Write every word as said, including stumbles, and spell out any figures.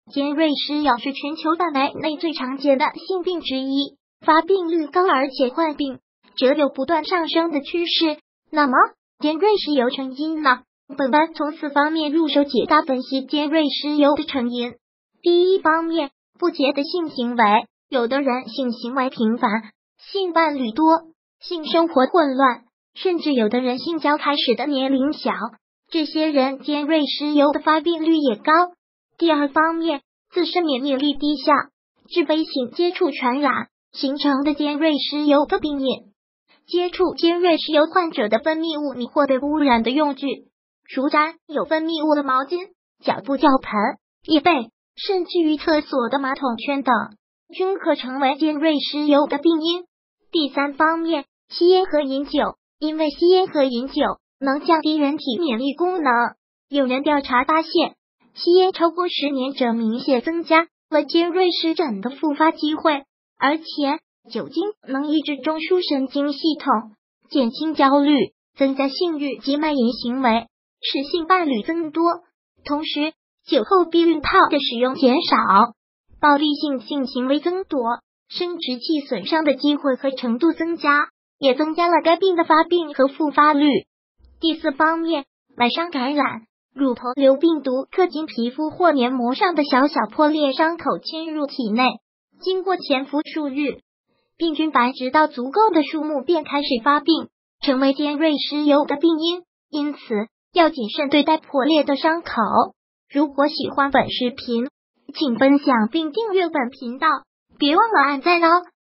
尖锐湿疣是全球范围内最常见的性病之一，发病率高，而且患病者有不断上升的趋势。那么尖锐湿疣成因呢？本班从四方面入手解答分析尖锐湿疣的成因。第一方面，不洁的性行为。有的人性行为频繁，性伴侣多，性生活混乱，甚至有的人性交开始的年龄小，这些人尖锐湿疣的发病率也高。第二方面，自身免疫力低下，致非性接触传染形成的尖锐湿疣的病因。接触尖锐湿疣患者的分泌物，你或被污染的用具，如沾有分泌物的毛巾、脚部脚盆、椅背，甚至于厕所的马桶圈等，均可成为尖锐湿疣的病因。第三方面，吸烟和饮酒。因为吸烟和饮酒能降低人体免疫功能，有人调查发现，吸烟超过十年者明显增加了尖锐湿疹的复发机会，而且酒精能抑制中枢神经系统，减轻焦虑，增加性欲及卖淫行为，使性伴侣增多。同时，酒后避孕套的使用减少，暴力性性行为增多，生殖器损伤的机会和程度增加，也增加了该病的发病和复发率。第四方面，外伤感染。乳头瘤病毒可经皮肤或黏膜上的小小破裂伤口侵入体内，经过潜伏数日，病菌繁殖到足够的数目便开始发病，成为尖锐湿疣的病因。因此，要谨慎对待破裂的伤口。如果喜欢本视频，请分享并订阅本频道，别忘了按赞哦。